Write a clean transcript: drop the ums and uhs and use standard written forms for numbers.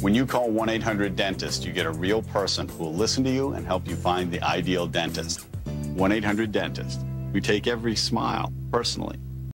When you call 1-800-DENTIST, you get a real person who will listen to you and help you find the ideal dentist. 1-800-DENTIST. We take every smile personally.